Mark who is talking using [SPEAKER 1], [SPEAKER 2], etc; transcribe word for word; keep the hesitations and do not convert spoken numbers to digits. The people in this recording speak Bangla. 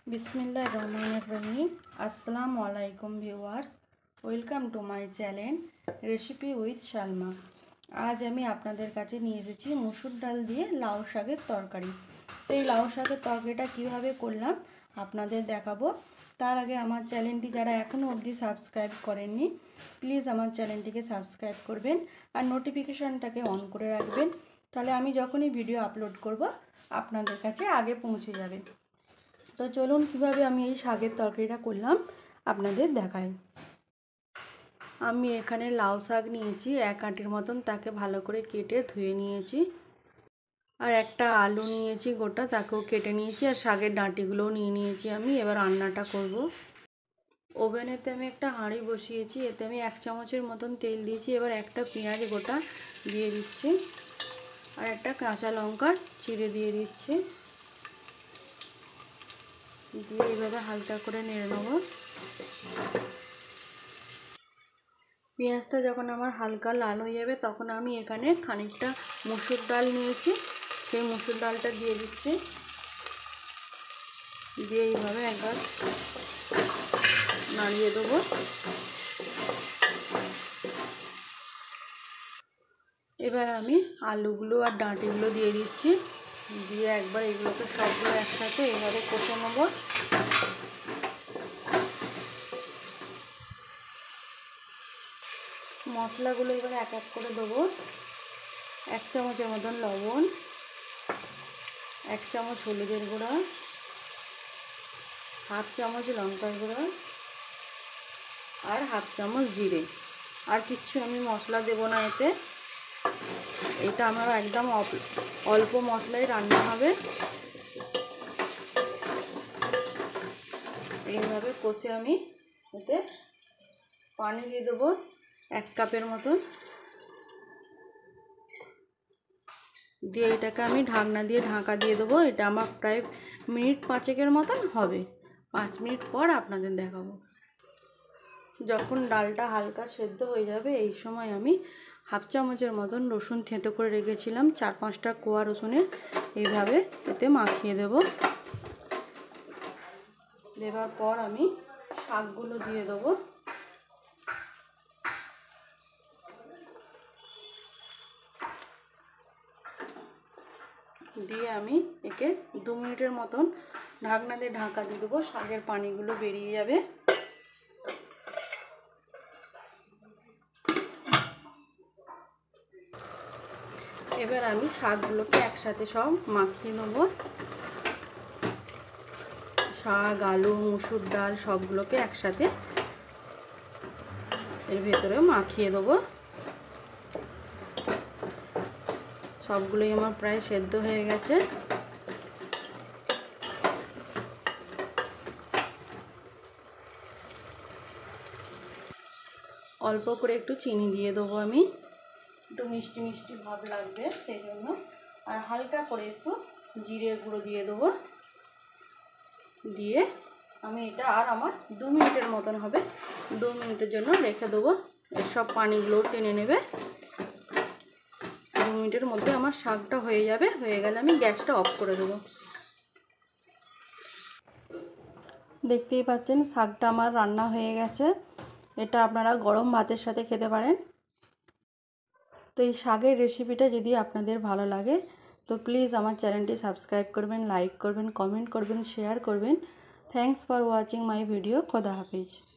[SPEAKER 1] बिस्मिल्लाह रहमानिर रहीम। अस्सलामु आलैकुम viewers, welcome to my channel recipe with Salma. আজ আমি আপনাদের কাছে নিয়ে এসেছি মসুর ডাল দিয়ে লাউ শাকের তরকারি। তো এই লাউ শাকের তরকারিটা কীভাবে করলাম আপনাদের দেখাবো। তার আগে আমার চ্যানেলটি যারা এখনও অবধি সাবস্ক্রাইব করেননি প্লিজ আমার চ্যানেলটিকে সাবস্ক্রাইব করবেন আর নোটিফিকেশানটাকে অন করে রাখবেন, তাহলে আমি যখনই ভিডিও আপলোড করব আপনাদের কাছে আগে পৌঁছে যাবে। তো চলুন কীভাবে আমি এই শাকের তরকারিটা করলাম আপনাদের দেখাই। আমি এখানে লাউ শাক নিয়েছি এক আঁটির মতন, তাকে ভালো করে কেটে ধুয়ে নিয়েছি। আর একটা আলু নিয়েছি গোটা, তাকেও কেটে নিয়েছি। আর শাকের ডাঁটিগুলোও নিয়ে নিয়েছি। আমি এবার রান্নাটা করব। ওভেনেতে আমি একটা হাঁড়ি বসিয়েছি, এতে আমি এক চামচের মতন তেল দিয়েছি। এবার একটা পেঁয়াজ গোটা দিয়ে দিচ্ছি আর একটা কাঁচা লঙ্কা চিড়ে দিয়ে দিচ্ছি। দিয়ে এইভাবে হালকা করে নেড়ে নেব। পেঁয়াজটা যখন আমার হালকা লাল হয়ে যাবে তখন আমি এখানে খানিকটা মসুর ডাল নিয়েছি, সেই মসুর ডালটা দিয়ে দিচ্ছি। দিয়ে এইভাবে একবার নাড়িয়ে দেবো। এবার আমি আলুগুলো আর ডাঁটিগুলো দিয়ে দিচ্ছি। দিয়ে একবার এগুলোকে সবগুলো একসাথে এইভাবে কষে নেব। মশলাগুলো এবার এক এক করে দেবো। এক চামচের মতন লবণ, এক চামচ হলুদের গুঁড়া, হাফ চামচ লঙ্কার গুঁড়া আর হাফ চামচ জিরে। আর কিচ্ছু আমি মশলা দেবো না এতে। এটা আমার একদম অল্প মশলায় রান্না হবে। এইভাবে কষে আমি এতে পানি দিয়ে দেবো এক কাপের মতন। দিয়ে এটাকে আমি ঢাকনা দিয়ে ঢাকা দিয়ে দেবো। এটা আমার প্রায় মিনিট পাঁচেকের মতন হবে। পাঁচ মিনিট পর আপনাদের দেখাবো। যখন ডালটা হালকা সেদ্ধ হয়ে যাবে এই সময় আমি হাফ চামচের মতন রসুন থেঁতো করে রেখেছিলাম, চার পাঁচটা কোয়া রসুনের, এইভাবে এতে মাখিয়ে দেব। দেওয়ার পর আমি শাকগুলো দিয়ে দেবো। দিয়ে আমি একে দু মিনিটের মতন ঢাকনা দিয়ে ঢাকা দিয়ে দেবো। শাকের পানিগুলো বেরিয়ে যাবে। এবার আমি শাকগুলোকে একসাথে সব মাখিয়ে নেব। শাক, আলু, মুসুর ডাল সবগুলোকে একসাথে এর ভেতরে মাখিয়ে দেবো। সবগুলোই আমার প্রায় সেদ্ধ হয়ে গেছে। অল্প করে একটু চিনি দিয়ে দেবো আমি, একটু মিষ্টি মিষ্টি ভাব লাগবে সেই জন্য। আর হালকা করে একটু জিরে গুঁড়ো দিয়ে দেবো। দিয়ে আমি এটা আর আমার দু মিনিটের মতন হবে, দু মিনিটের জন্য রেখে দেবো। এর সব পানিগুলো টেনে নেবে। দু মিনিটের মধ্যে আমার শাকটা হয়ে যাবে। হয়ে গেলে আমি গ্যাসটা অফ করে দেবো। দেখতেই পাচ্ছেন শাকটা আমার রান্না হয়ে গেছে। এটা আপনারা গরম ভাতের সাথে খেতে পারেন। তো এই শাকের রেসিপিটা যদি আপনাদের ভালো লাগে তো প্লিজ আমার চ্যানেলটি সাবস্ক্রাইব করবেন, লাইক করবেন, কমেন্ট করবেন, শেয়ার করবেন। Thanks for watching my video. খোদা হাফেজ।